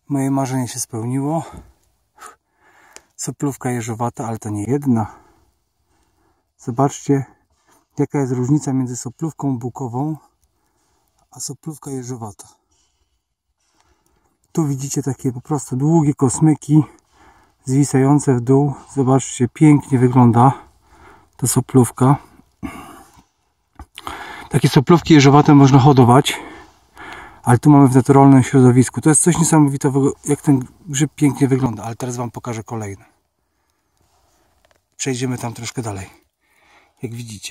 Moje marzenie się spełniło. Soplówka jeżowata, ale to nie jedna. Zobaczcie, jaka jest różnica między soplówką bukową a soplówka jeżowata. Tu widzicie takie po prostu długie kosmyki zwisające w dół. Zobaczcie, pięknie wygląda ta soplówka. Takie soplówki jeżowate można hodować, ale tu mamy w naturalnym środowisku. To jest coś niesamowitego, jak ten grzyb pięknie wygląda, ale teraz wam pokażę kolejne. Przejdziemy tam troszkę dalej. Jak widzicie.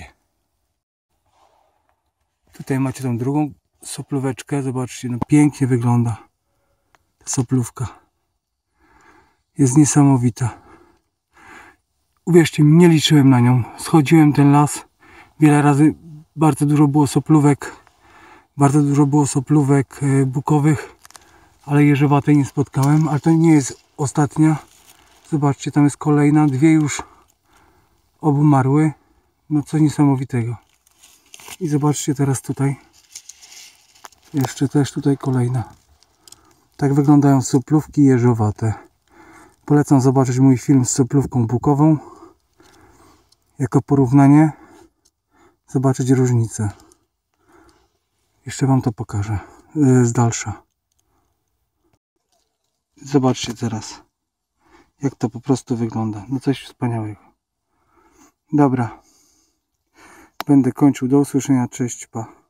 Tutaj macie tą drugą soplóweczkę. Zobaczcie, no pięknie wygląda ta soplówka. Jest niesamowita. Uwierzcie mi, nie liczyłem na nią. Schodziłem ten las wiele razy. Bardzo dużo było soplówek. Bardzo dużo było soplówek bukowych, ale jeżowatej nie spotkałem. Ale to nie jest ostatnia. Zobaczcie, tam jest kolejna. Dwie już obumarły. No coś niesamowitego. I zobaczcie teraz tutaj. Jeszcze też tutaj kolejna. Tak wyglądają soplówki jeżowate. Polecam zobaczyć mój film z soplówką bukową. Jako porównanie. Zobaczyć różnicę. Jeszcze wam to pokażę z dalsza. Zobaczcie teraz, jak to po prostu wygląda. No coś wspaniałego. Dobra. Będę kończył. Do usłyszenia. Cześć, pa.